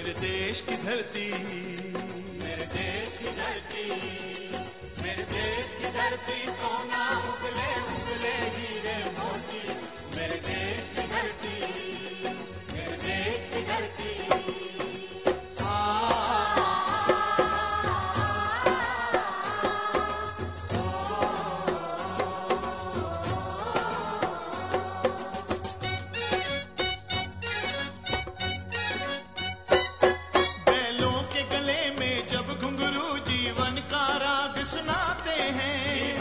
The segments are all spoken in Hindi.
मेरे देश की धरती, मेरे देश की धरती, मेरे देश की धरती, सोना उगले उगले हीरे मोती। मेरे देश की धरती, मेरे देश की धरती। सुनाते हैं,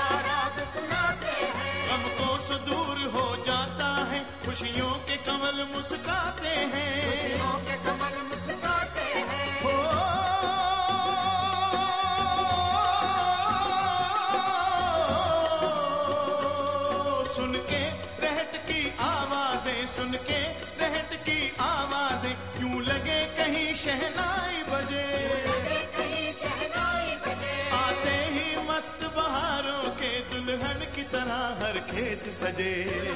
गम को सो दूर हो जाता है, खुशियों के कमल मुस्काते हैं, खुशियों के कमल मुस्काते हैं। हो सुन के रहट की आवाजें, सुन के रहट की आवाजें, यूं लगे कहीं शहनाई बजे। दुल्हन की तरह हर खेत सजे,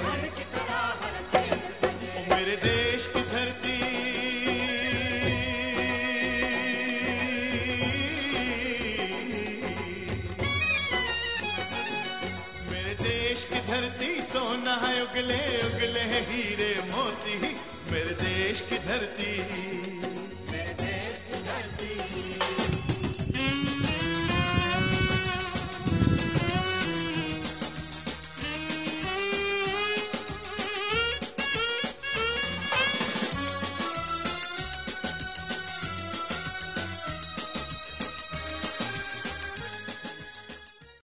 ओ मेरे देश की धरती, मेरे देश की धरती, सोना है उगले उगले हीरे मोती। मेरे देश की धरती।